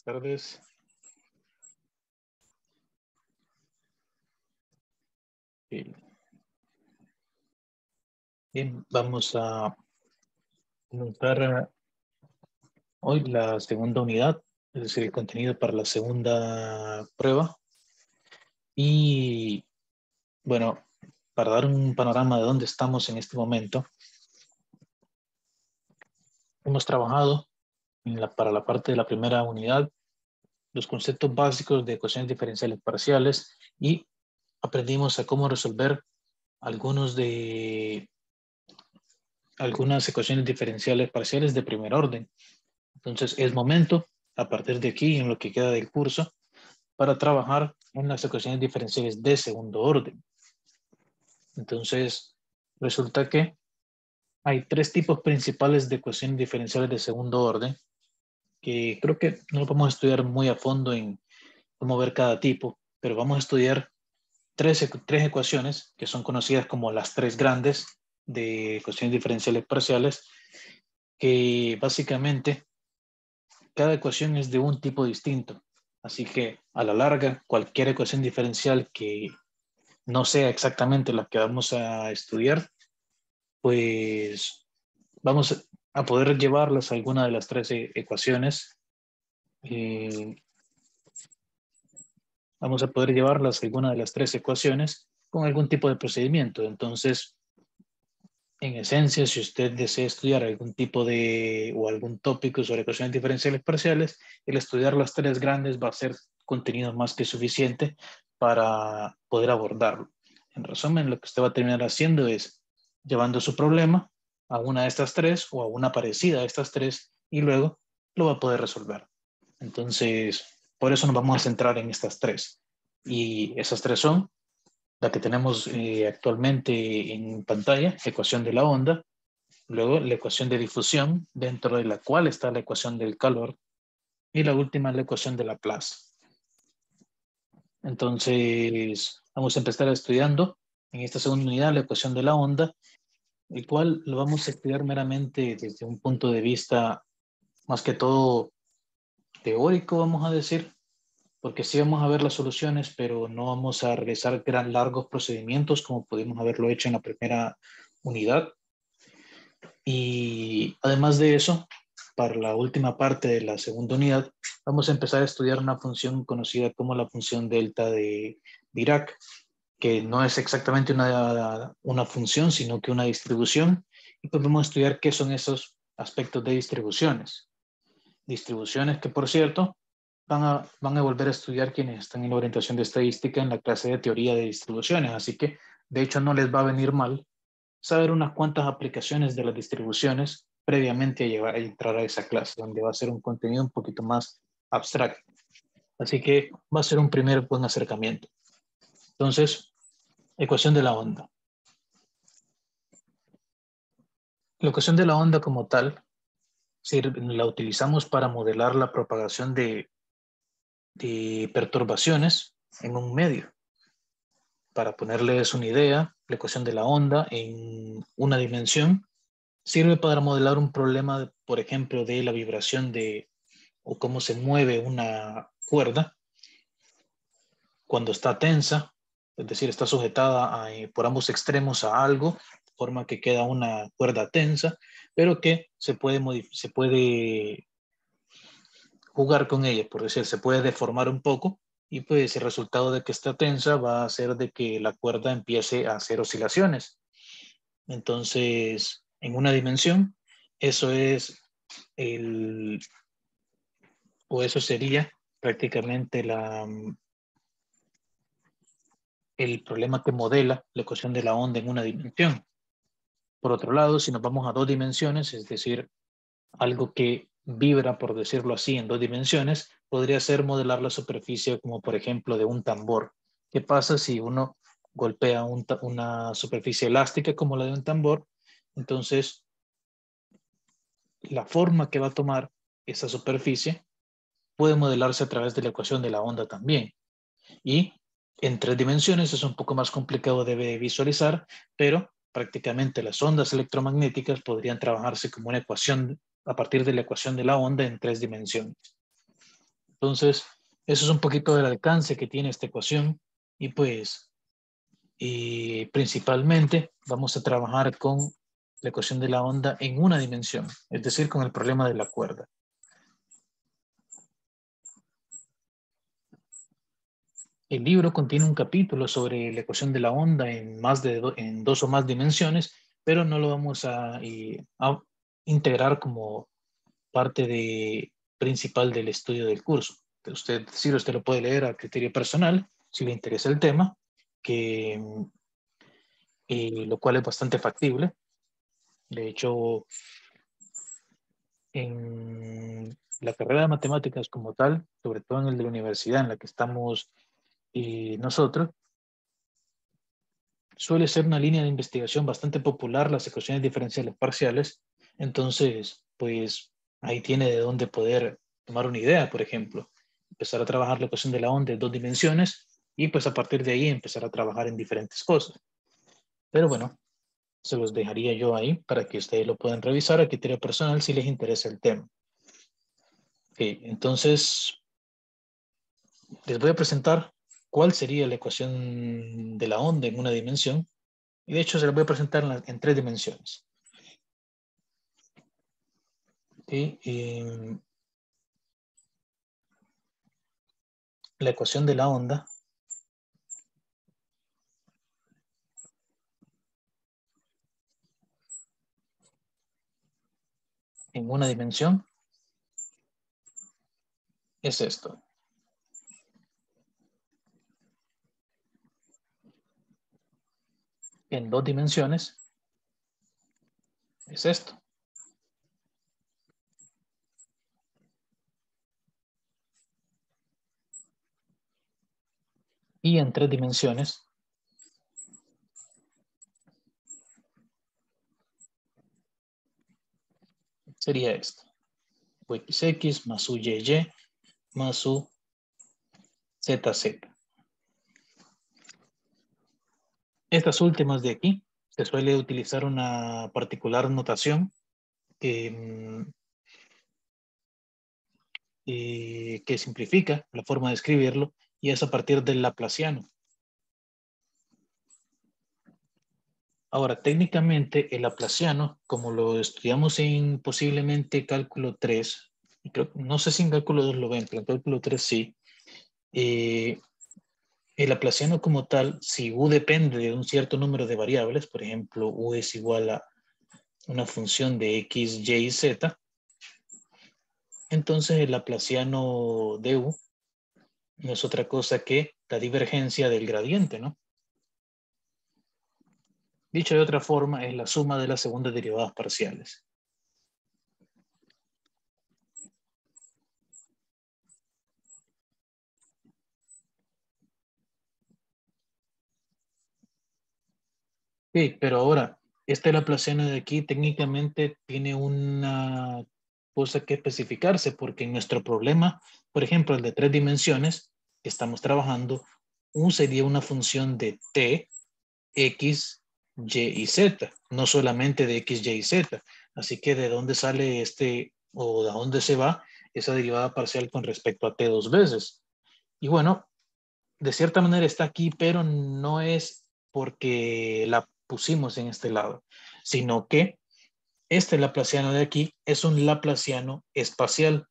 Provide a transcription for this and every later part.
Buenas tardes. Bien, vamos a montar hoy la segunda unidad, es decir, el contenido para la segunda prueba. Y bueno, para dar un panorama de dónde estamos en este momento, hemos trabajado para la parte de la primera unidad los conceptos básicos de ecuaciones diferenciales parciales y aprendimos a cómo resolver algunas ecuaciones diferenciales parciales de primer orden. Entonces es momento, a partir de aquí, en lo que queda del curso, para trabajar en las ecuaciones diferenciales de segundo orden. Entonces, resulta que hay tres tipos principales de ecuaciones diferenciales de segundo orden, que creo que no lo vamos a estudiar muy a fondo en cómo ver cada tipo, pero vamos a estudiar tres ecuaciones que son conocidas como las tres grandes de ecuaciones diferenciales parciales, que básicamente cada ecuación es de un tipo distinto. Así que a la larga, cualquier ecuación diferencial que no sea exactamente la que vamos a estudiar, pues vamos a poder llevarlas a alguna de las tres ecuaciones. Vamos a poder llevarlas a alguna de las tres ecuaciones con algún tipo de procedimiento. Entonces, en esencia, si usted desea estudiar algún tipo de o algún tópico sobre ecuaciones diferenciales parciales, el estudiar las tres grandes va a ser contenido más que suficiente para poder abordarlo. En resumen, lo que usted va a terminar haciendo es llevando su problema a una de estas tres o a una parecida a estas tres y luego lo va a poder resolver. Entonces, por eso nos vamos a centrar en estas tres. Y esas tres son la que tenemos actualmente en pantalla, ecuación de la onda, luego la ecuación de difusión, dentro de la cual está la ecuación del calor, y la última, la ecuación de Laplace. Entonces, vamos a empezar estudiando en esta segunda unidad la ecuación de la onda, el cual lo vamos a estudiar meramente desde un punto de vista más que todo teórico, vamos a decir, porque sí vamos a ver las soluciones, pero no vamos a realizar largos procedimientos como pudimos haberlo hecho en la primera unidad. Y además de eso, para la última parte de la segunda unidad, vamos a empezar a estudiar una función conocida como la función delta de Dirac, que no es exactamente una función, sino que una distribución. Y pues vamos a estudiar qué son esos aspectos de distribuciones. Distribuciones que, por cierto, van a volver a estudiar quienes están en la orientación de estadística en la clase de teoría de distribuciones. Así que, de hecho, no les va a venir mal saber unas cuantas aplicaciones de las distribuciones previamente a entrar a esa clase, donde va a ser un contenido un poquito más abstracto. Así que va a ser un primer buen acercamiento. Entonces, ecuación de la onda. La ecuación de la onda como tal, la utilizamos para modelar la propagación de perturbaciones en un medio. Para ponerles una idea, la ecuación de la onda en una dimensión sirve para modelar un problema, por ejemplo, de la vibración o cómo se mueve una cuerda cuando está tensa, es decir, está sujetada por ambos extremos a algo, de forma que queda una cuerda tensa, pero que se puede jugar con ella, por decir, se puede deformar un poco y pues el resultado de que está tensa va a ser de que la cuerda empiece a hacer oscilaciones. Entonces, en una dimensión, eso es eso sería prácticamente el problema que modela la ecuación de la onda en una dimensión. Por otro lado, si nos vamos a dos dimensiones, es decir, algo que vibra, por decirlo así, en dos dimensiones, podría ser modelar la superficie como por ejemplo de un tambor. ¿Qué pasa si uno golpea una superficie elástica como la de un tambor? Entonces, la forma que va a tomar esa superficie puede modelarse a través de la ecuación de la onda también. Y en tres dimensiones es un poco más complicado de visualizar, pero prácticamente las ondas electromagnéticas podrían trabajarse como una ecuación a partir de la ecuación de la onda en tres dimensiones. Entonces, eso es un poquito del alcance que tiene esta ecuación y pues principalmente vamos a trabajar con la ecuación de la onda en una dimensión, es decir, con el problema de la cuerda. El libro contiene un capítulo sobre la ecuación de la onda en, en dos o más dimensiones, pero no lo vamos a integrar como parte principal del estudio del curso. Usted lo puede leer a criterio personal, si le interesa el tema, lo cual es bastante factible. De hecho, en la carrera de matemáticas como tal, sobre todo en el de la universidad en la que estamos nosotros, suele ser una línea de investigación bastante popular las ecuaciones diferenciales parciales. Entonces, pues ahí tiene de dónde poder tomar una idea, por ejemplo, empezar a trabajar la ecuación de la onda en dos dimensiones y pues a partir de ahí empezar a trabajar en diferentes cosas. Pero bueno, se los dejaría yo ahí para que ustedes lo puedan revisar a criterio personal si les interesa el tema. Ok, entonces les voy a presentar cuál sería la ecuación de la onda en una dimensión. Y de hecho se la voy a presentar en tres dimensiones. ¿Sí? La ecuación de la onda en una dimensión es esto. En dos dimensiones es esto. Y en tres dimensiones sería esto. XX más UYY más UZZ. Estas últimas de aquí se suele utilizar una particular notación que simplifica la forma de escribirlo y es a partir del laplaciano. Ahora, técnicamente el laplaciano, como lo estudiamos en posiblemente cálculo 3, y no sé si en cálculo 2 lo ven, pero en cálculo 3 sí, el laplaciano como tal, si u depende de un cierto número de variables, por ejemplo, u es igual a una función de x, y y z, entonces el laplaciano de u no es otra cosa que la divergencia del gradiente, ¿no? Dicho de otra forma, es la suma de las segundas derivadas parciales. Sí, pero ahora, este laplaciano de aquí técnicamente tiene una cosa que especificarse, porque en nuestro problema, por ejemplo, el de tres dimensiones, que estamos trabajando, U sería una función de t, x, y y z, no solamente de x, y y z. Así que de dónde sale o de dónde se va esa derivada parcial con respecto a t dos veces. Y bueno, de cierta manera está aquí, pero no es porque la pusimos en este lado, sino que este laplaciano de aquí es un laplaciano espacial.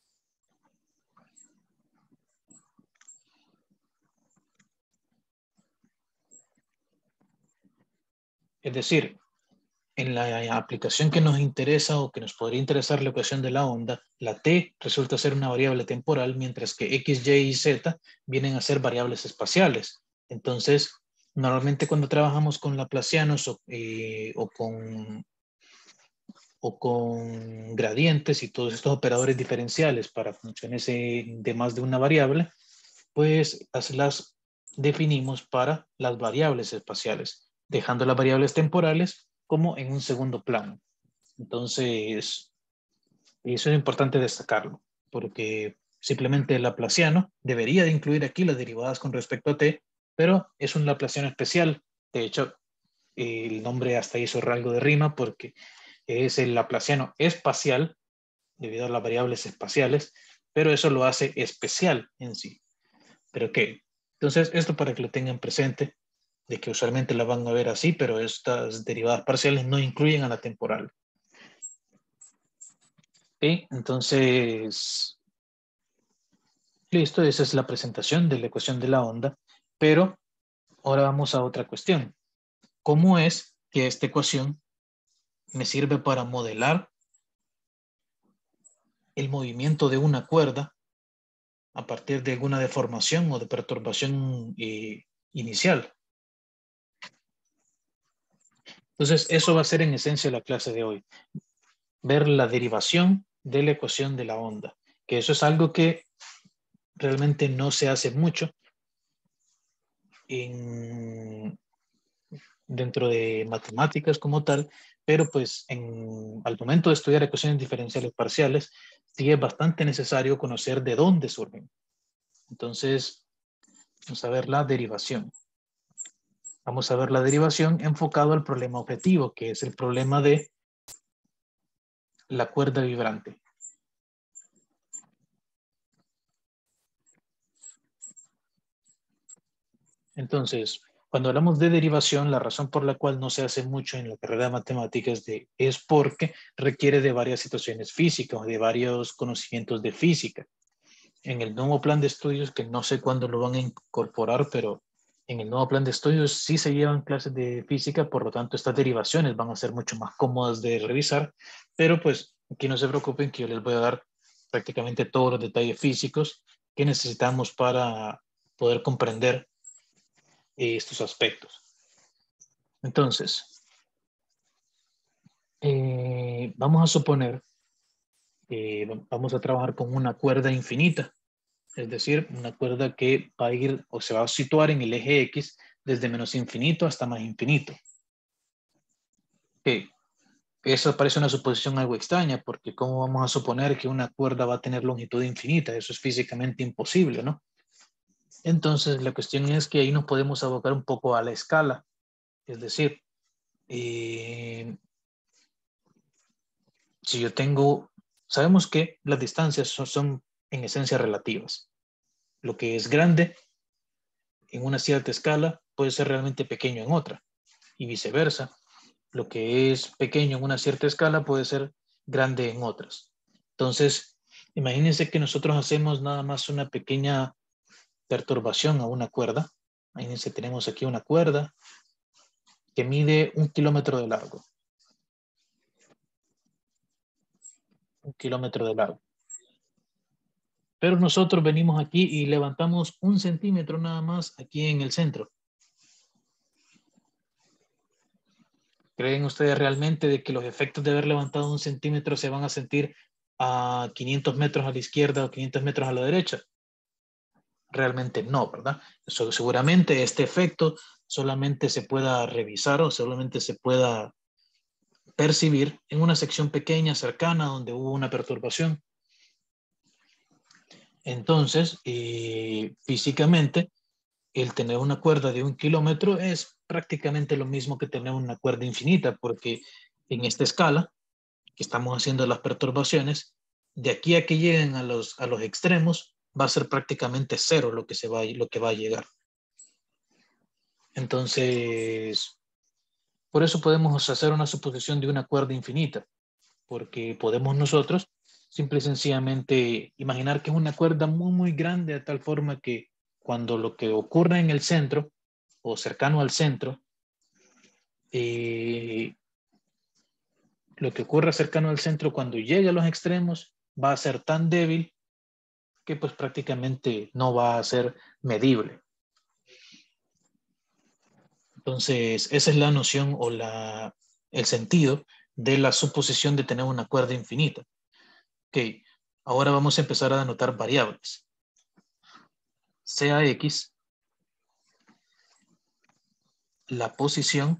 Es decir, en la aplicación que nos interesa o que nos podría interesar la ecuación de la onda, la t resulta ser una variable temporal, mientras que x, y y z vienen a ser variables espaciales. Entonces, normalmente cuando trabajamos con laplacianos o con gradientes y todos estos operadores diferenciales para funciones de más de una variable, pues las definimos para las variables espaciales, dejando las variables temporales como en un segundo plano. Entonces, eso es importante destacarlo, porque simplemente el laplaciano debería de incluir aquí las derivadas con respecto a t, pero es un laplaciano especial. De hecho, el nombre hasta hizo algo de rima porque es el laplaciano espacial, debido a las variables espaciales, pero eso lo hace especial en sí. ¿Pero qué? Entonces, esto para que lo tengan presente, de que usualmente la van a ver así, pero estas derivadas parciales no incluyen a la temporal. ¿Ok? Entonces, listo, esa es la presentación de la ecuación de la onda, pero ahora vamos a otra cuestión. ¿Cómo es que esta ecuación me sirve para modelar el movimiento de una cuerda a partir de alguna deformación o de perturbación inicial? Entonces, eso va a ser en esencia la clase de hoy. Ver la derivación de la ecuación de la onda, que eso es algo que realmente no se hace mucho dentro de matemáticas como tal, pero pues al momento de estudiar ecuaciones diferenciales parciales, sí es bastante necesario conocer de dónde surgen. Entonces, vamos a ver la derivación. Vamos a ver la derivación enfocado al problema objetivo, que es el problema de la cuerda vibrante. Entonces, cuando hablamos de derivación, la razón por la cual no se hace mucho en la carrera de matemáticas es porque requiere de varias situaciones físicas, de varios conocimientos de física. En el nuevo plan de estudios, que no sé cuándo lo van a incorporar, pero en el nuevo plan de estudios sí se llevan clases de física, por lo tanto estas derivaciones van a ser mucho más cómodas de revisar, pero pues aquí no se preocupen que yo les voy a dar prácticamente todos los detalles físicos que necesitamos para poder comprender estos aspectos. Entonces, vamos a suponer que vamos a trabajar con una cuerda infinita, es decir, una cuerda que va a ir o se va a situar en el eje X desde menos infinito hasta más infinito. Okay. Eso parece una suposición algo extraña, porque ¿cómo vamos a suponer que una cuerda va a tener longitud infinita? Eso es físicamente imposible, ¿no? Entonces, la cuestión es que ahí nos podemos abocar un poco a la escala, es decir, si yo tengo, sabemos que las distancias son en esencia relativas. Lo que es grande en una cierta escala puede ser realmente pequeño en otra, y viceversa. Lo que es pequeño en una cierta escala puede ser grande en otras. Entonces, imagínense que nosotros hacemos nada más una pequeña perturbación a una cuerda. Imagínense, tenemos aquí una cuerda que mide 1 kilómetro de largo. 1 kilómetro de largo. Pero nosotros venimos aquí y levantamos 1 centímetro nada más aquí en el centro. ¿Creen ustedes realmente de que los efectos de haber levantado 1 centímetro se van a sentir a 500 metros a la izquierda o 500 metros a la derecha? Realmente no, ¿verdad? Seguramente este efecto solamente se pueda revisar o solamente se pueda percibir en una sección pequeña, cercana, donde hubo una perturbación. Entonces, físicamente, el tener una cuerda de 1 kilómetro es prácticamente lo mismo que tener una cuerda infinita, porque en esta escala que estamos haciendo las perturbaciones, de aquí a que lleguen a los extremos, va a ser prácticamente cero lo que va a llegar. Entonces, por eso podemos hacer una suposición de una cuerda infinita, porque podemos nosotros simple y sencillamente imaginar que es una cuerda muy, muy grande, de tal forma que cuando lo que ocurra en el centro o cercano al centro, lo que ocurra cercano al centro cuando llegue a los extremos va a ser tan débil que pues prácticamente no va a ser medible. Entonces, esa es la noción o el sentido de la suposición de tener una cuerda infinita. Ok, ahora vamos a empezar a anotar variables. Sea X la posición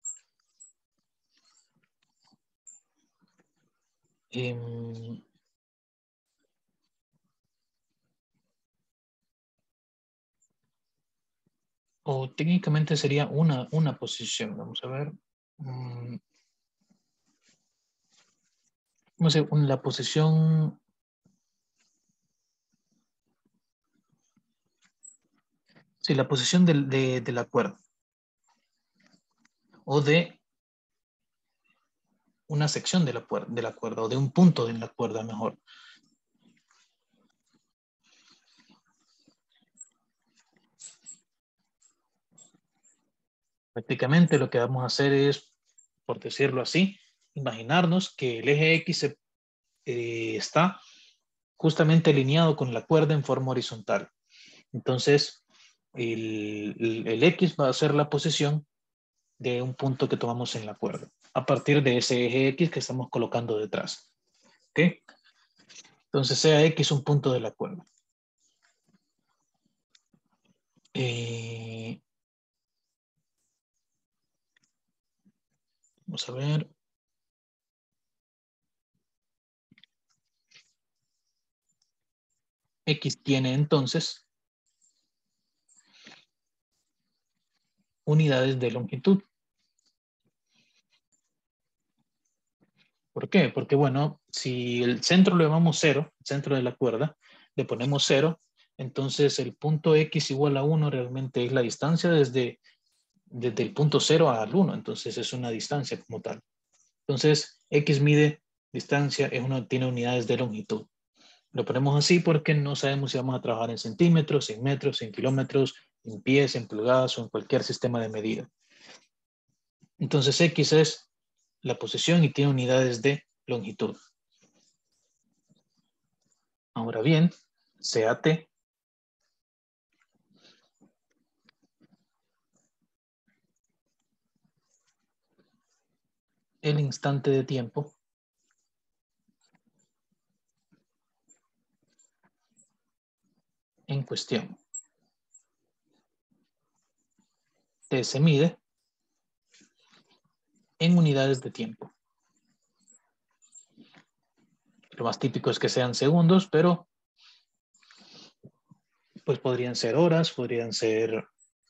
o técnicamente sería una posición. Vamos a ver. Vamos a ver la posición Sí, la posición de la cuerda. O de una sección de la cuerda o de un punto de la cuerda mejor. Prácticamente lo que vamos a hacer es, por decirlo así, imaginarnos que el eje X está justamente alineado con la cuerda en forma horizontal. Entonces, el X va a ser la posición de un punto que tomamos en la cuerda, a partir de ese eje X que estamos colocando detrás. ¿Ok? Entonces, sea X un punto de la cuerda. Vamos a ver. X tiene entonces unidades de longitud. ¿Por qué? Porque, bueno, si el centro lo llamamos 0, el centro de la cuerda, le ponemos 0, entonces el punto X igual a 1 realmente es la distancia desde el punto 0 al 1, entonces es una distancia como tal. Entonces, X mide distancia, tiene unidades de longitud. Lo ponemos así porque no sabemos si vamos a trabajar en centímetros, en metros, en kilómetros, en pies, en pulgadas o en cualquier sistema de medida. Entonces, X es la posición y tiene unidades de longitud. Ahora bien, sea T el instante de tiempo en cuestión. T se mide en unidades de tiempo. Lo más típico es que sean segundos, pero pues podrían ser horas, podrían ser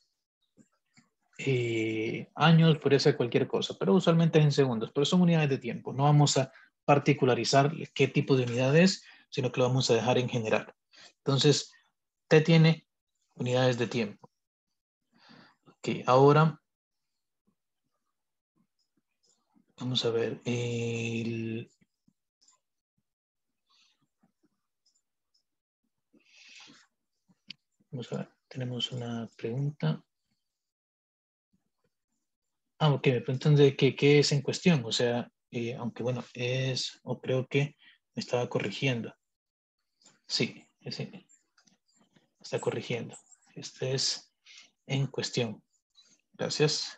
años, podría ser cualquier cosa, pero usualmente es en segundos, pero son unidades de tiempo. No vamos a particularizar qué tipo de unidad es, sino que lo vamos a dejar en general. Entonces, T tiene unidades de tiempo. Ok, ahora vamos a ver. Vamos a ver, tenemos una pregunta. Ok, me preguntan de qué es en cuestión. O sea, aunque bueno, o creo que me estaba corrigiendo. Sí, está corrigiendo. Este es en cuestión. Gracias.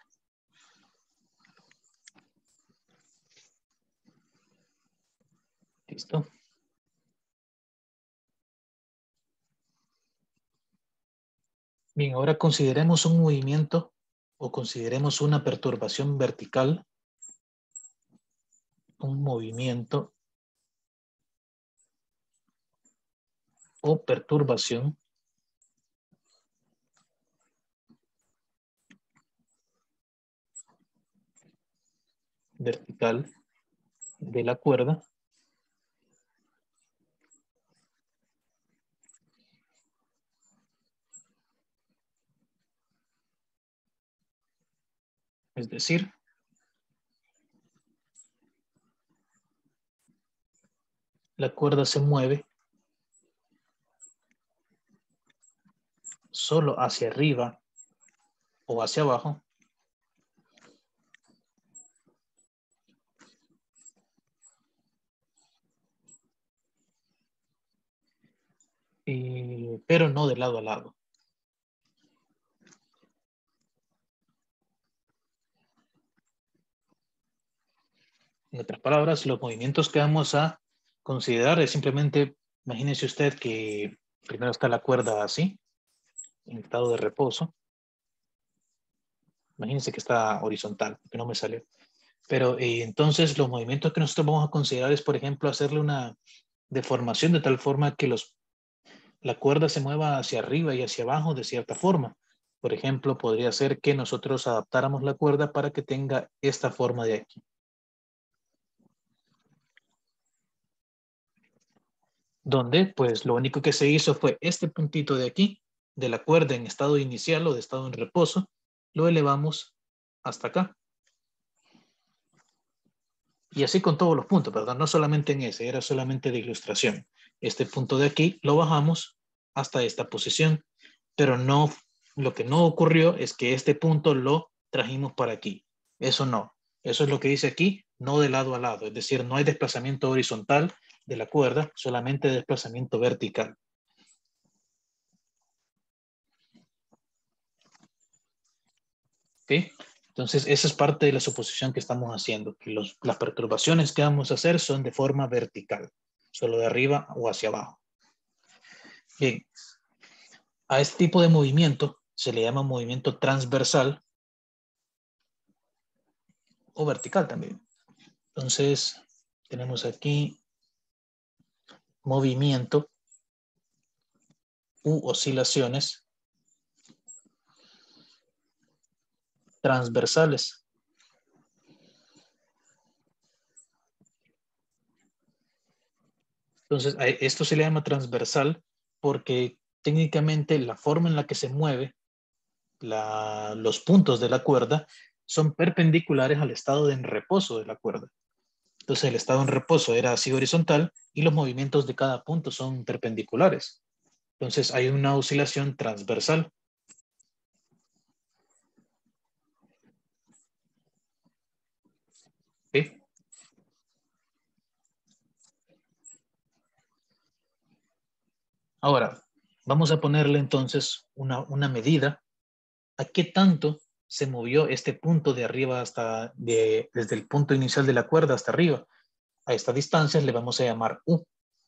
Listo. Bien, ahora consideremos un movimiento o consideremos una perturbación vertical, un movimiento o perturbación vertical de la cuerda, es decir, la cuerda se mueve solo hacia arriba o hacia abajo pero no de lado a lado. En otras palabras, los movimientos que vamos a considerar es simplemente, imagínese usted que primero está la cuerda así, en estado de reposo. Imagínense que está horizontal, que no me salió. Pero entonces los movimientos que nosotros vamos a considerar es, por ejemplo, hacerle una deformación de tal forma que la cuerda se mueva hacia arriba y hacia abajo de cierta forma. Por ejemplo, podría ser que nosotros adaptáramos la cuerda para que tenga esta forma de aquí. Donde, pues, lo único que se hizo fue este puntito de aquí de la cuerda en estado inicial o de estado en reposo, lo elevamos hasta acá. Y así con todos los puntos, ¿verdad? No solamente en ese, era solamente de ilustración. Este punto de aquí lo bajamos hasta esta posición, pero no, lo que no ocurrió es que este punto lo trajimos para aquí. Eso no. Eso es lo que dice aquí, no de lado a lado. Es decir, no hay desplazamiento horizontal de la cuerda, solamente desplazamiento vertical. ¿Ok? Entonces, esa es parte de la suposición que estamos haciendo, que las perturbaciones que vamos a hacer son de forma vertical, solo de arriba o hacia abajo. Bien, a este tipo de movimiento se le llama movimiento transversal o vertical también. Entonces, tenemos aquí movimiento u oscilaciones transversales. Entonces, esto se le llama transversal porque técnicamente la forma en la que se mueve los puntos de la cuerda son perpendiculares al estado de en reposo de la cuerda. Entonces, el estado en reposo era así horizontal y los movimientos de cada punto son perpendiculares. Entonces, hay una oscilación transversal. ¿Sí? Ahora, vamos a ponerle entonces una medida a qué tanto se movió este punto de arriba desde el punto inicial de la cuerda hasta arriba. A esta distancia le vamos a llamar U.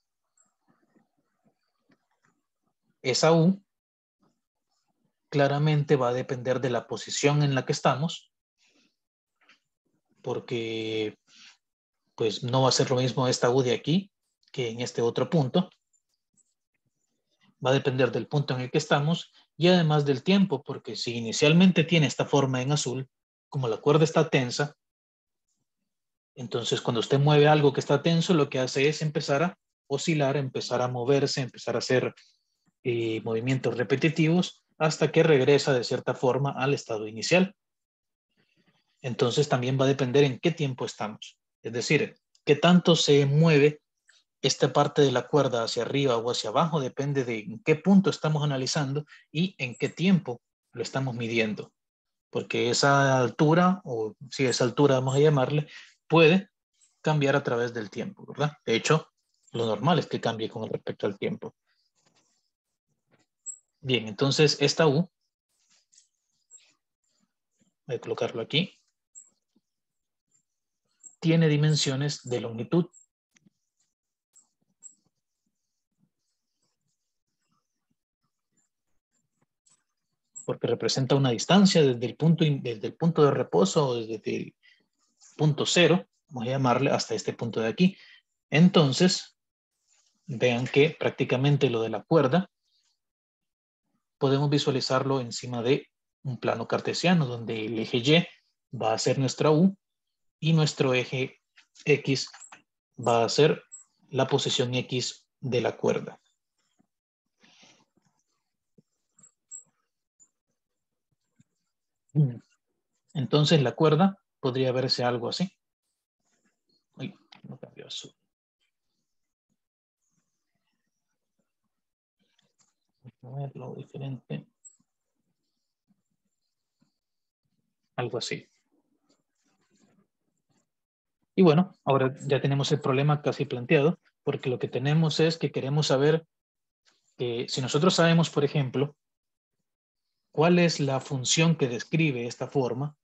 Esa U claramente va a depender de la posición en la que estamos, porque pues no va a ser lo mismo esta U de aquí que en este otro punto. Va a depender del punto en el que estamos y además del tiempo, porque si inicialmente tiene esta forma en azul, como la cuerda está tensa, entonces cuando usted mueve algo que está tenso, lo que hace es empezar a oscilar, empezar a moverse, empezar a hacer movimientos repetitivos hasta que regresa de cierta forma al estado inicial. Entonces también va a depender en qué tiempo estamos. Es decir, qué tanto se mueve esta parte de la cuerda hacia arriba o hacia abajo, depende de en qué punto estamos analizando y en qué tiempo lo estamos midiendo. Porque esa altura, o si esa altura vamos a llamarle, puede cambiar a través del tiempo, ¿verdad? De hecho, lo normal es que cambie con respecto al tiempo. Bien, entonces esta U, voy a colocarlo aquí, tiene dimensiones de longitud. Porque representa una distancia desde el punto de reposo o desde el punto cero, vamos a llamarle, hasta este punto de aquí. Entonces, vean que prácticamente lo de la cuerda podemos visualizarlo encima de un plano cartesiano, donde el eje Y va a ser nuestra U y nuestro eje X va a ser la posición X de la cuerda. Entonces la cuerda podría verse algo así. Uy, no cambió azul. Vamos a verlo diferente. Algo así. Y bueno, ahora ya tenemos el problema casi planteado, porque lo que tenemos es que queremos saber si nosotros sabemos, por ejemplo, cuál es la función que describe esta forma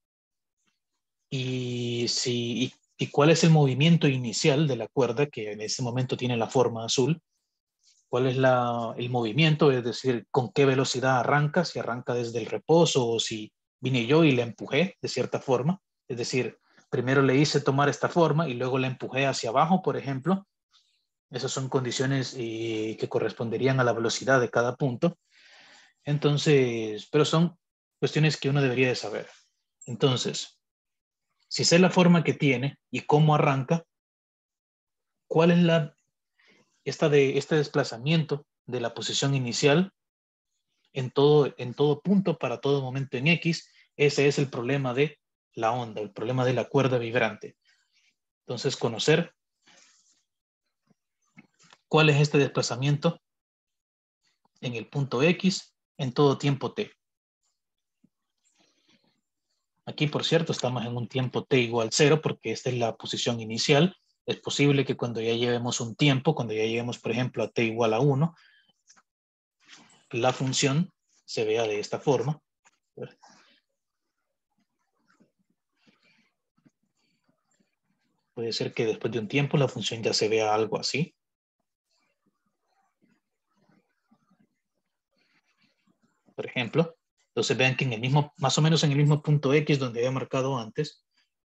y cuál es el movimiento inicial de la cuerda, que en ese momento tiene la forma azul, cuál es el movimiento, es decir, con qué velocidad arranca, si arranca desde el reposo o si vine yo y la empujé de cierta forma, es decir, primero le hice tomar esta forma y luego la empujé hacia abajo, por ejemplo. Esas son condiciones que corresponderían a la velocidad de cada punto. Entonces, pero son cuestiones que uno debería de saber. Entonces, si sé la forma que tiene y cómo arranca, ¿cuál es este desplazamiento de la posición inicial en todo punto, para todo momento en X. Ese es el problema de la onda, el problema de la cuerda vibrante. Entonces, conocer cuál es este desplazamiento en el punto X en todo tiempo t. Aquí, por cierto, estamos en un tiempo t igual 0 porque esta es la posición inicial. Es posible que cuando ya llevemos un tiempo, cuando ya lleguemos, por ejemplo, a t igual a 1, la función se vea de esta forma. Puede ser que después de un tiempo la función ya se vea algo así. Por ejemplo, entonces vean que en el mismo, más o menos en el mismo punto X donde había marcado antes,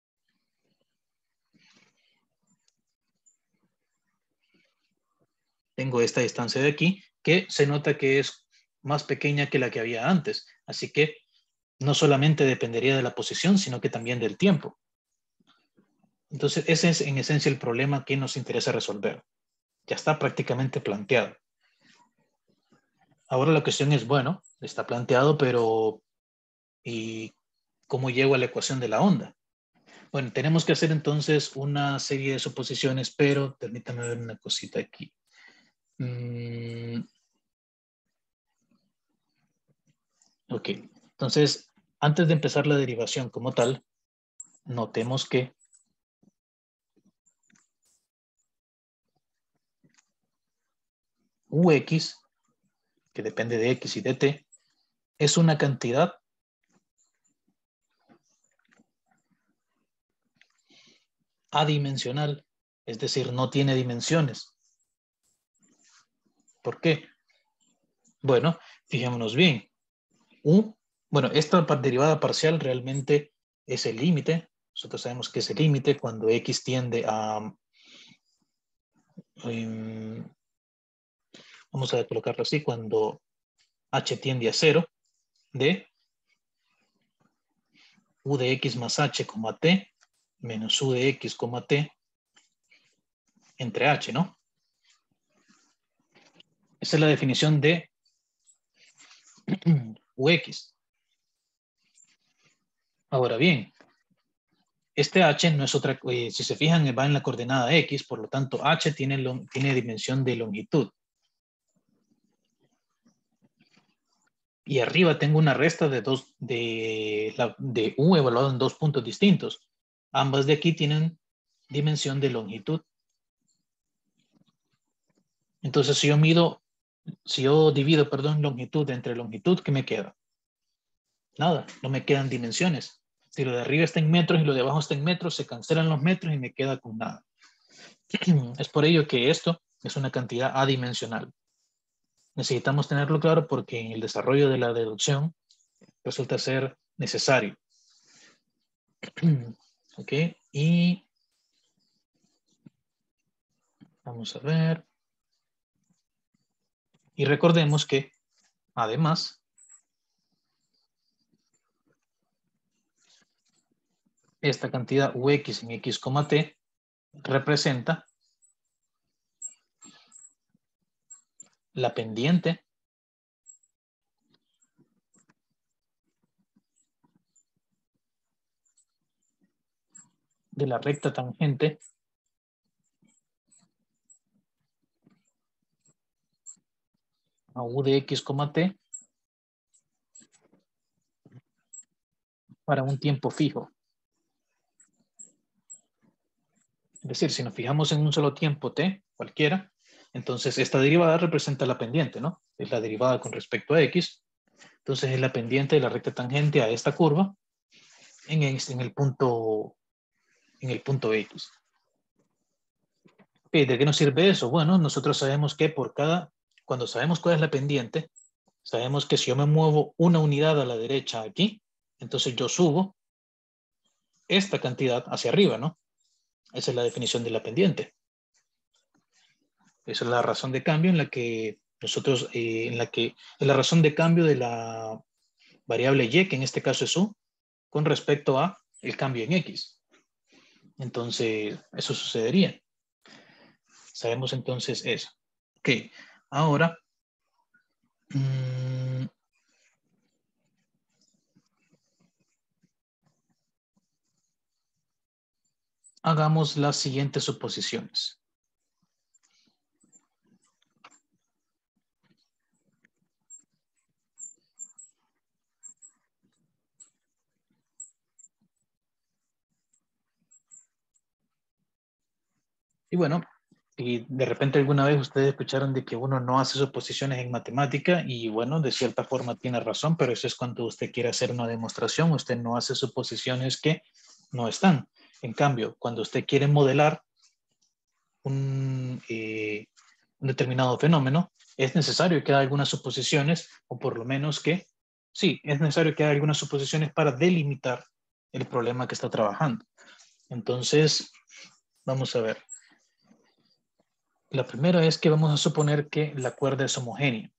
tengo esta distancia de aquí, que se nota que es más pequeña que la que había antes. Así que no solamente dependería de la posición, sino que también del tiempo. Entonces, ese es en esencia el problema que nos interesa resolver. Ya está prácticamente planteado. Ahora la cuestión es, bueno, está planteado, pero ¿y cómo llego a la ecuación de la onda? Bueno, tenemos que hacer entonces una serie de suposiciones, pero permítame ver una cosita aquí. Ok, entonces, antes de empezar la derivación como tal, notemos que Ux, que depende de X y de T, es una cantidad adimensional, es decir, no tiene dimensiones. ¿Por qué? Bueno, fijémonos bien. Bueno, esta derivada parcial realmente es el límite. Nosotros sabemos que es el límite cuando X tiende a... vamos a colocarlo así, cuando H tiende a 0 de U de X más H, T menos U de X, T entre H, ¿no? Esa es la definición de Ux. Ahora bien, este H no es otra, si se fijan, va en la coordenada X, por lo tanto H tiene dimensión de longitud. Y arriba tengo una resta de U evaluado en dos puntos distintos. Ambas de aquí tienen dimensión de longitud. Entonces, si yo divido, longitud entre longitud, ¿qué me queda? Nada, no me quedan dimensiones. Si lo de arriba está en metros y lo de abajo está en metros, se cancelan los metros y me queda con nada. Es por ello que esto es una cantidad adimensional. Necesitamos tenerlo claro porque en el desarrollo de la deducción resulta ser necesario. Ok, y vamos a ver. Y recordemos que, además, esta cantidad Ux en X, T representa la pendiente de la recta tangente a U de X, T para un tiempo fijo. Es decir, si nos fijamos en un solo tiempo t, cualquiera, entonces esta derivada representa la pendiente, ¿no? Es la derivada con respecto a x. Entonces es la pendiente de la recta tangente a esta curva en el punto x. ¿De qué nos sirve eso? Bueno, nosotros sabemos que cuando sabemos cuál es la pendiente, sabemos que si yo me muevo una unidad a la derecha aquí, entonces yo subo esta cantidad hacia arriba, ¿no? Esa es la definición de la pendiente. Esa es la razón de cambio en la que nosotros, es la razón de cambio de la variable y, que en este caso es u, con respecto a el cambio en x. Entonces, eso sucedería. Sabemos entonces eso. Ok, ahora, hagamos las siguientes suposiciones. Y bueno, y de repente alguna vez ustedes escucharon de que uno no hace suposiciones en matemática y bueno, de cierta forma tiene razón, pero eso es cuando usted quiere hacer una demostración, usted no hace suposiciones que no están. En cambio, cuando usted quiere modelar un determinado fenómeno, es necesario que haga algunas suposiciones, o por lo menos que, sí, es necesario que haga algunas suposiciones para delimitar el problema que está trabajando. Entonces, vamos a ver. La primera es que vamos a suponer que la cuerda es homogénea.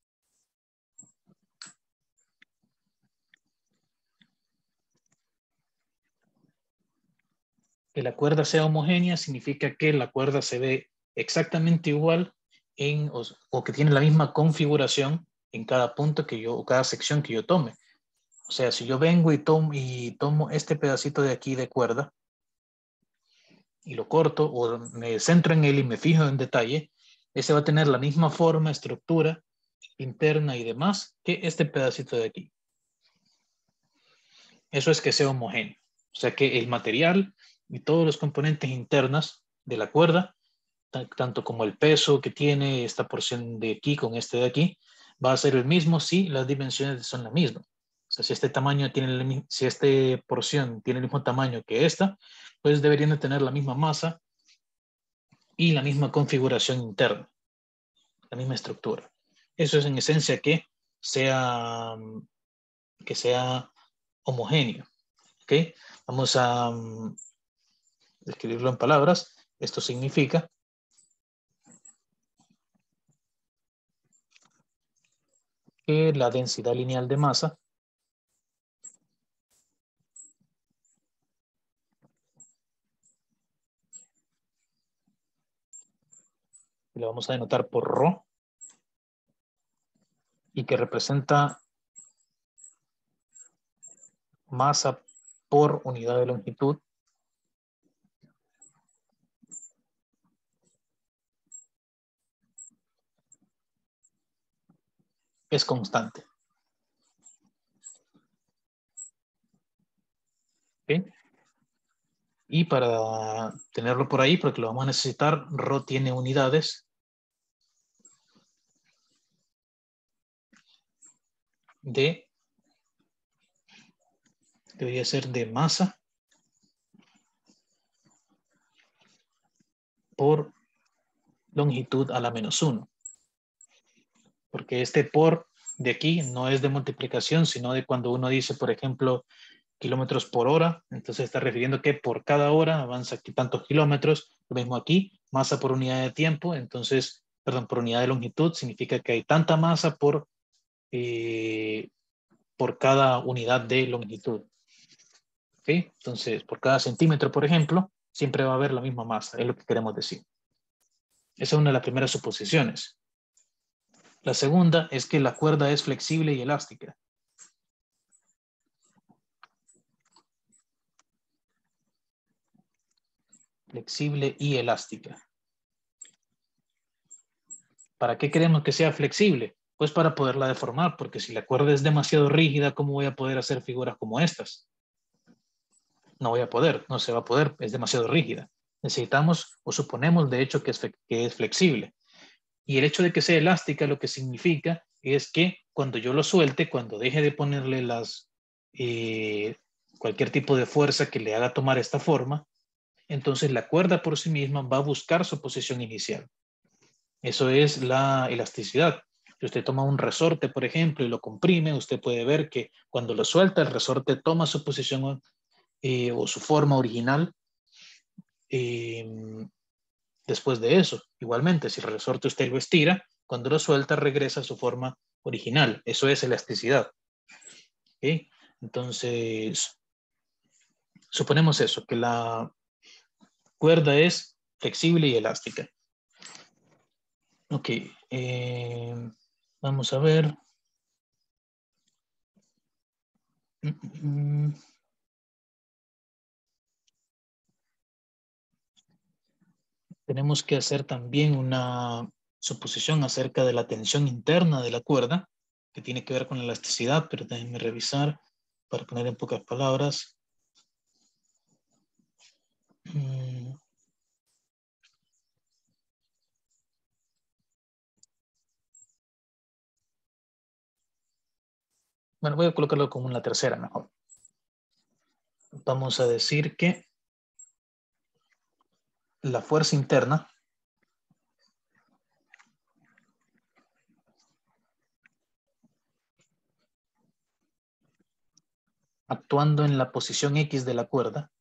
Que la cuerda sea homogénea significa que la cuerda se ve exactamente igual o que tiene la misma configuración en cada punto que yo, o cada sección que yo tome. O sea, si yo vengo y tomo este pedacito de aquí de cuerda y lo corto o me centro en él y me fijo en detalle, ese va a tener la misma forma, estructura interna y demás que este pedacito de aquí. Eso es que sea homogéneo. O sea que el material y todos los componentes internos de la cuerda, tanto como el peso que tiene esta porción de aquí con este de aquí, va a ser el mismo si las dimensiones son las mismas. O sea, si este tamaño tiene, si esta porción tiene el mismo tamaño que esta, pues deberían de tener la misma masa y la misma configuración interna, la misma estructura. Eso es en esencia sea, que sea homogéneo. ¿Ok? Vamos a escribirlo en palabras. Esto significa que la densidad lineal de masa lo vamos a denotar por ρ y que representa masa por unidad de longitud es constante. ¿Okay? Y para tenerlo por ahí, porque lo vamos a necesitar, ρ tiene unidades debería ser de masa por longitud a la menos 1. Porque este por de aquí no es de multiplicación, sino de cuando uno dice, por ejemplo, kilómetros por hora, entonces está refiriendo que por cada hora avanza aquí tantos kilómetros, lo mismo aquí, masa por unidad de tiempo, entonces, perdón, por unidad de longitud, significa que hay tanta masa por cada unidad de longitud. ¿Okay? Entonces, por cada centímetro, por ejemplo, siempre va a haber la misma masa, es lo que queremos decir. Esa es una de las primeras suposiciones. La segunda es que la cuerda es flexible y elástica. Flexible y elástica. ¿Para qué queremos que sea flexible? Pues para poderla deformar, porque si la cuerda es demasiado rígida, ¿cómo voy a poder hacer figuras como estas? No voy a poder, no se va a poder, es demasiado rígida. Necesitamos o suponemos de hecho que es flexible. Y el hecho de que sea elástica lo que significa es que cuando yo lo suelte, cuando deje de ponerle cualquier tipo de fuerza que le haga tomar esta forma, entonces la cuerda por sí misma va a buscar su posición inicial. Eso es la elasticidad. Si usted toma un resorte, por ejemplo, y lo comprime, usted puede ver que cuando lo suelta, el resorte toma su posición o su forma original eh, después de eso. Igualmente, si el resorte usted lo estira, cuando lo suelta, regresa a su forma original. Eso es elasticidad. ¿Okay? Entonces, suponemos eso, que la cuerda es flexible y elástica. Ok, vamos a ver. tenemos que hacer también una suposición acerca de la tensión interna de la cuerda, que tiene que ver con la elasticidad, pero déjenme revisar para poner en pocas palabras. Bueno, voy a colocarlo como la tercera mejor. Vamos a decir que la fuerza interna actuando en la posición X de la cuerda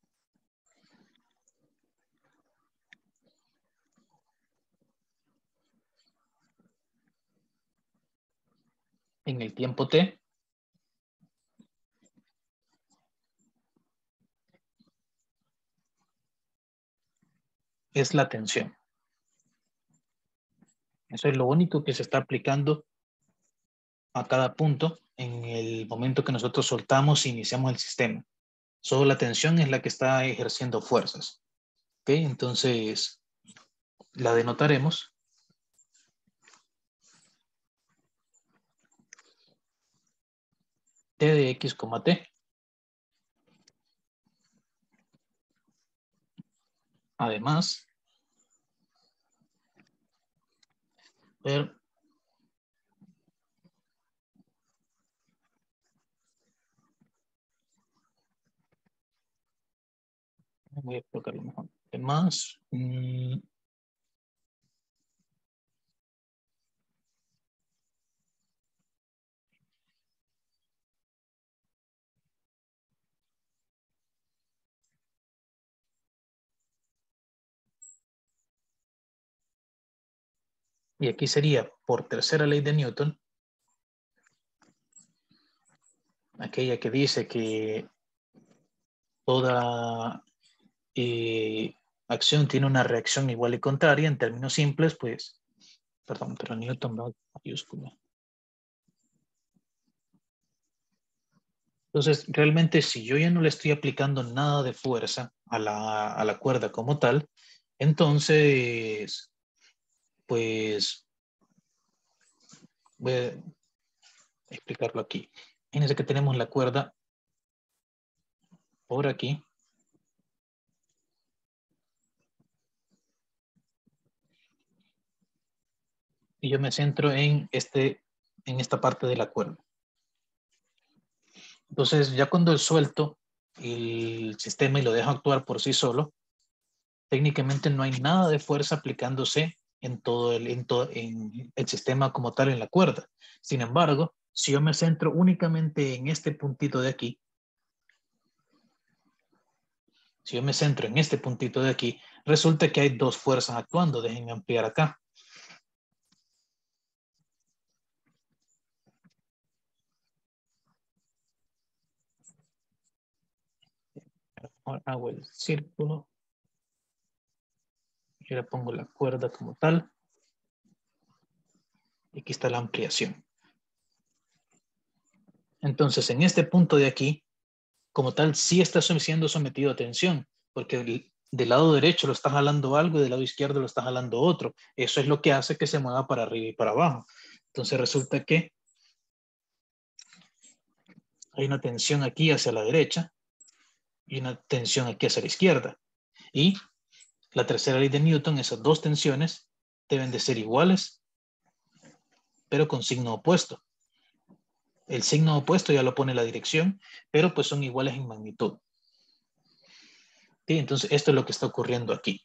en el tiempo t es la tensión. Eso es lo único que se está aplicando a cada punto en el momento que nosotros soltamos e iniciamos el sistema. Solo la tensión es la que está ejerciendo fuerzas. ¿Ok? Entonces, la denotaremos T de X, T. Además, ver, voy a colocarlo mejor. Además, y aquí sería por tercera ley de Newton, aquella que dice que toda acción tiene una reacción igual y contraria. En términos simples, pues, perdón, pero Newton va mayúscula. Entonces, realmente, si yo ya no le estoy aplicando nada de fuerza a la cuerda como tal, entonces, pues, voy a explicarlo aquí. Fíjense que tenemos la cuerda por aquí. Y yo me centro en esta parte de la cuerda. Entonces, ya cuando suelto el sistema y lo dejo actuar por sí solo, técnicamente no hay nada de fuerza aplicándose en en el sistema como tal, en la cuerda. Sin embargo, si yo me centro únicamente en este puntito de aquí, si yo me centro en este puntito de aquí, resulta que hay dos fuerzas actuando. Déjenme ampliar acá. Ahora hago el círculo. Yo le pongo la cuerda como tal. Y aquí está la ampliación. Entonces, en este punto de aquí, como tal, sí está siendo sometido a tensión, porque del lado derecho lo está jalando algo y del lado izquierdo lo está jalando otro. Eso es lo que hace que se mueva para arriba y para abajo. Entonces resulta que hay una tensión aquí hacia la derecha y una tensión aquí hacia la izquierda. Y la tercera ley de Newton, esas dos tensiones deben de ser iguales, pero con signo opuesto. El signo opuesto ya lo pone la dirección, pero pues son iguales en magnitud. ¿Sí? Entonces esto es lo que está ocurriendo aquí.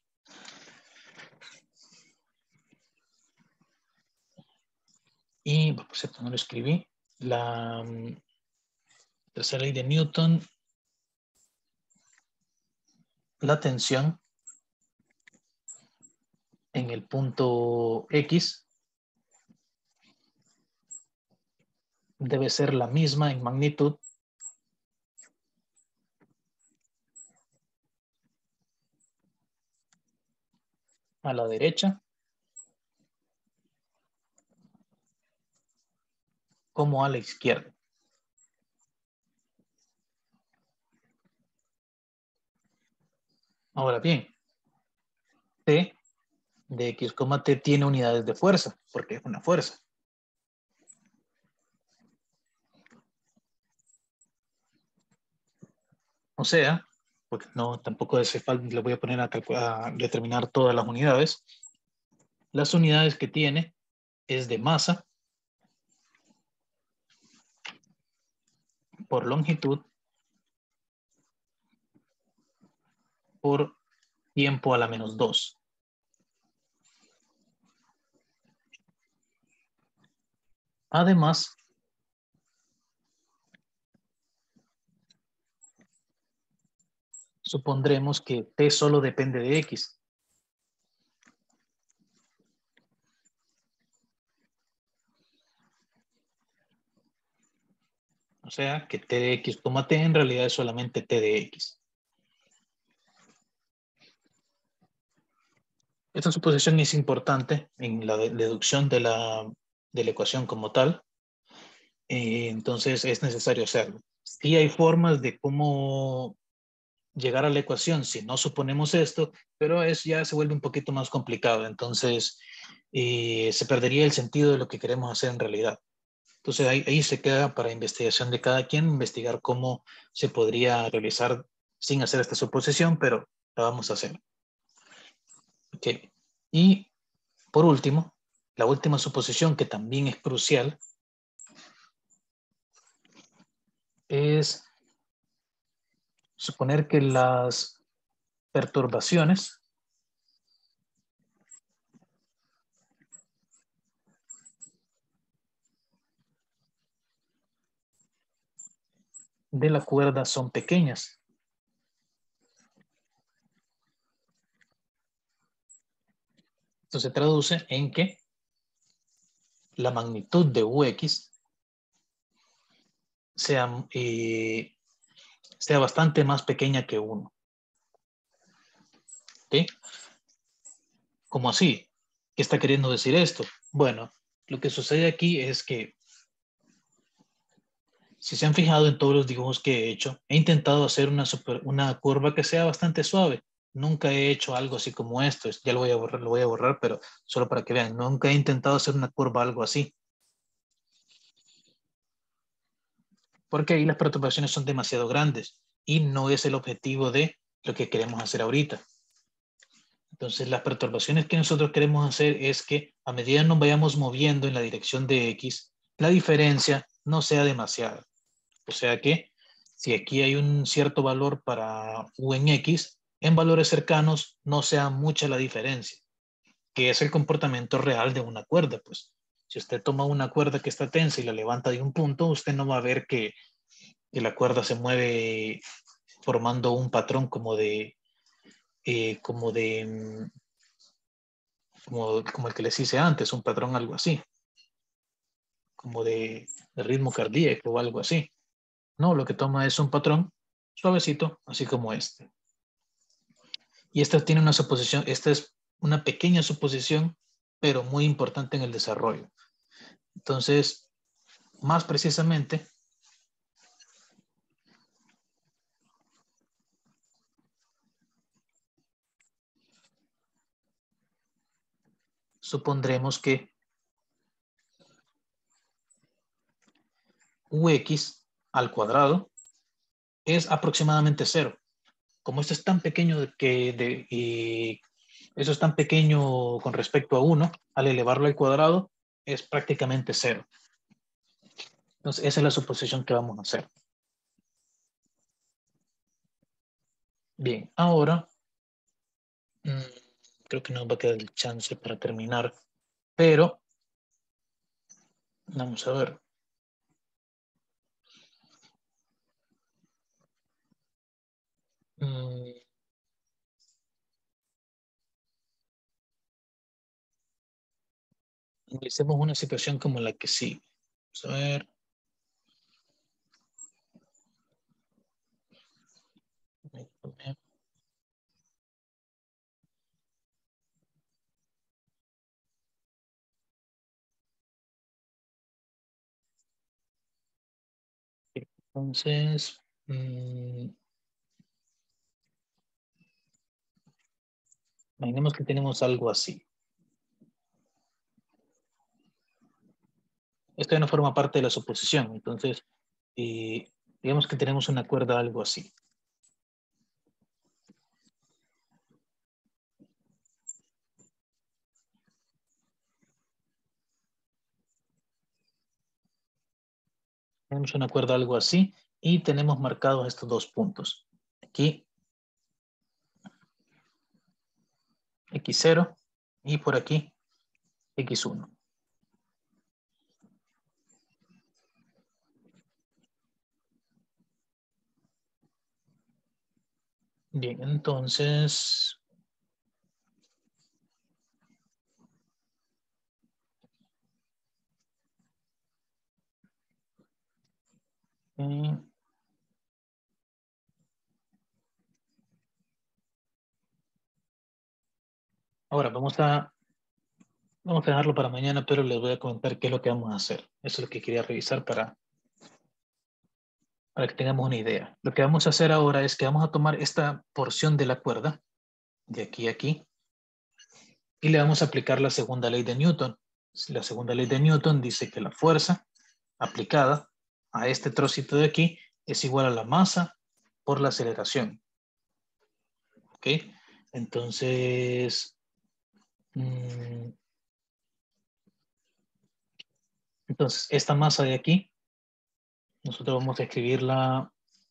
Y, por cierto, no lo escribí. La tercera ley de Newton, la tensión en el punto X debe ser la misma en magnitud a la derecha como a la izquierda. Ahora bien, T de X, T tiene unidades de fuerza, porque es una fuerza. O sea, porque no, tampoco hace falta, le voy a poner a determinar todas las unidades. Las unidades que tiene es de masa por longitud por tiempo a la menos 2. Además, supondremos que T solo depende de X. O sea, que T de X, T en realidad es solamente T de X. Esta suposición es importante en la deducción de la ecuación como tal. Entonces es necesario hacerlo. Sí hay formas de cómo llegar a la ecuación si no suponemos esto, pero ya se vuelve un poquito más complicado. Entonces se perdería el sentido de lo que queremos hacer en realidad. Entonces ahí se queda para investigación de cada quien, investigar cómo se podría realizar sin hacer esta suposición, pero la vamos a hacer. Okay. Y por último, la última suposición que también es crucial es suponer que las perturbaciones de la cuerda son pequeñas. Esto se traduce en que la magnitud de UX sea bastante más pequeña que 1. ¿Okay? ¿Cómo así? ¿Qué está queriendo decir esto? Bueno, lo que sucede aquí es que si se han fijado en todos los dibujos que he hecho, he intentado hacer una curva que sea bastante suave. Nunca he hecho algo así como esto. Ya lo voy a borrar, pero solo para que vean. Nunca he intentado hacer una curva algo así. Porque ahí las perturbaciones son demasiado grandes y no es el objetivo de lo que queremos hacer ahorita. Entonces, las perturbaciones que nosotros queremos hacer es que a medida que nos vayamos moviendo en la dirección de X, la diferencia no sea demasiada. O sea que si aquí hay un cierto valor para U en X, en valores cercanos no sea mucha la diferencia, que es el comportamiento real de una cuerda. Pues si usted toma una cuerda que está tensa y la levanta de un punto, usted no va a ver que la cuerda se mueve formando un patrón eh, como de, mm, como el que les hice antes, un patrón algo así, como de ritmo cardíaco o algo así. No, lo que toma es un patrón suavecito, así como este. Y esta tiene una suposición, esta es una pequeña suposición, pero muy importante en el desarrollo. Entonces, más precisamente, supondremos que Ux al cuadrado es aproximadamente 0. Como esto es tan pequeño y eso es tan pequeño con respecto a 1, al elevarlo al cuadrado es prácticamente 0. Entonces, esa es la suposición que vamos a hacer. Bien, ahora creo que nos va a quedar el chance para terminar, pero vamos a ver. Analicemos una situación como la que sí. Vamos a ver. Entonces, imaginemos que tenemos algo así. Esto ya no forma parte de la suposición. Entonces, digamos que tenemos una cuerda algo así. Tenemos una cuerda algo así y tenemos marcados estos dos puntos. Aquí, X0 y por aquí, X1. Bien, entonces, eh, ahora vamos a dejarlo para mañana, pero les voy a comentar qué es lo que vamos a hacer. Eso es lo que quería revisar para que tengamos una idea. Lo que vamos a hacer ahora es que vamos a tomar esta porción de la cuerda, de aquí a aquí, y le vamos a aplicar la segunda ley de Newton. La segunda ley de Newton dice que la fuerza aplicada a este trocito de aquí es igual a la masa por la aceleración. ¿Ok? Entonces, esta masa de aquí, nosotros vamos a escribirla.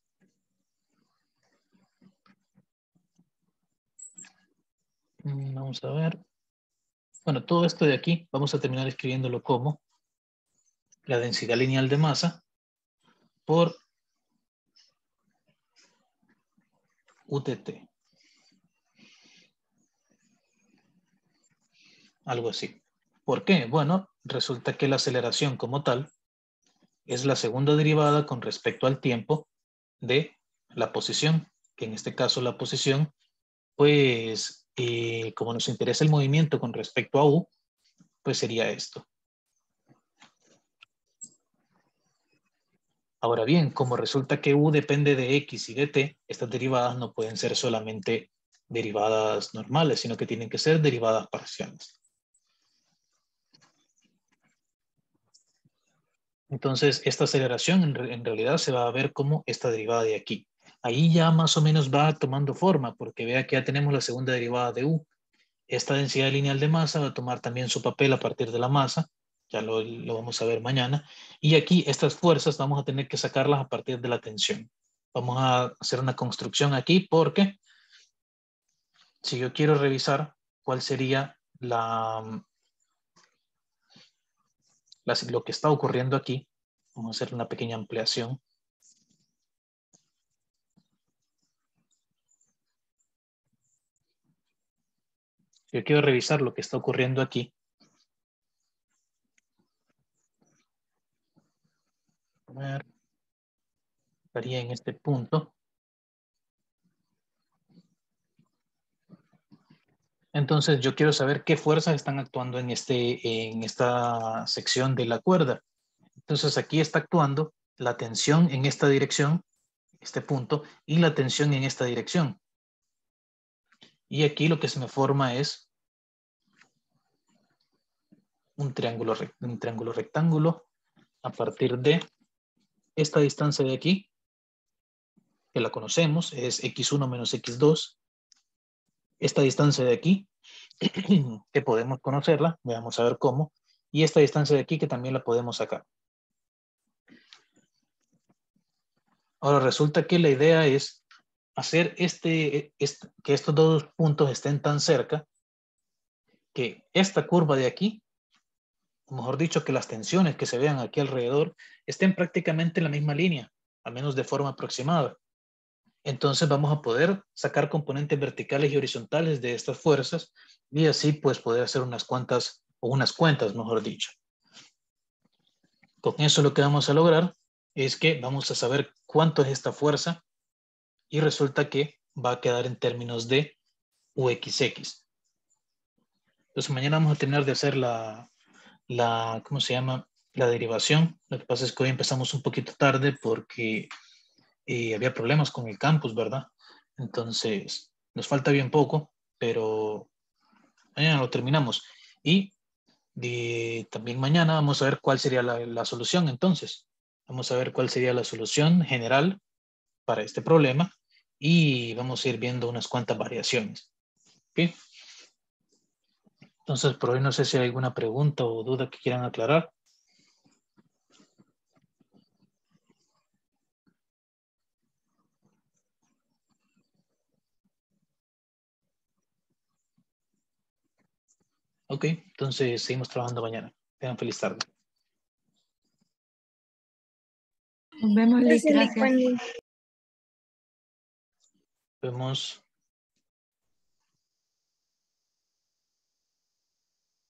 Vamos a ver. Bueno, todo esto de aquí vamos a terminar escribiéndolo como la densidad lineal de masa por UTT. Algo así. ¿Por qué? Bueno, resulta que la aceleración como tal es la segunda derivada con respecto al tiempo de la posición, que en este caso la posición, pues como nos interesa el movimiento con respecto a U, pues sería esto. Ahora bien, como resulta que U depende de X y de T, estas derivadas no pueden ser solamente derivadas normales, sino que tienen que ser derivadas parciales. Entonces, esta aceleración en realidad se va a ver como esta derivada de aquí. Ahí ya más o menos va tomando forma, porque vea que ya tenemos la segunda derivada de U. Esta densidad lineal de masa va a tomar también su papel a partir de la masa, ya lo vamos a ver mañana. Y aquí estas fuerzas vamos a tener que sacarlas a partir de la tensión. Vamos a hacer una construcción aquí porque si yo quiero revisar cuál sería lo que está ocurriendo aquí, vamos a hacer una pequeña ampliación. Si yo quiero revisar lo que está ocurriendo aquí, a ver, estaría en este punto. Entonces yo quiero saber qué fuerzas están actuando en esta sección de la cuerda. Entonces aquí está actuando la tensión en esta dirección, este punto, y la tensión en esta dirección. Y aquí lo que se me forma es un triángulo rectángulo a partir de esta distancia de aquí, que la conocemos, es x1 menos x2. Esta distancia de aquí, que podemos conocerla, vamos a ver cómo, y esta distancia de aquí que también la podemos sacar. Ahora resulta que la idea es hacer que estos dos puntos estén tan cerca que esta curva de aquí, o mejor dicho, que las tensiones que se vean aquí alrededor estén prácticamente en la misma línea, al menos de forma aproximada. Entonces vamos a poder sacar componentes verticales y horizontales de estas fuerzas y así pues poder hacer unas cuantas, o unas cuentas, mejor dicho. Con eso lo que vamos a lograr es que vamos a saber cuánto es esta fuerza y resulta que va a quedar en términos de UXX. Entonces mañana vamos a terminar de hacer ¿cómo se llama? La derivación. Lo que pasa es que hoy empezamos un poquito tarde porque había problemas con el campus, ¿verdad? Entonces nos falta bien poco, pero mañana lo terminamos. Y también mañana vamos a ver cuál sería la solución entonces. Vamos a ver cuál sería la solución general para este problema y vamos a ir viendo unas cuantas variaciones. ¿Ok? Entonces, por hoy no sé si hay alguna pregunta o duda que quieran aclarar. Ok, entonces seguimos trabajando mañana. Tengan feliz tarde. Nos vemos, Liz. Gracias, Liz. Gracias. Buen día. Vemos.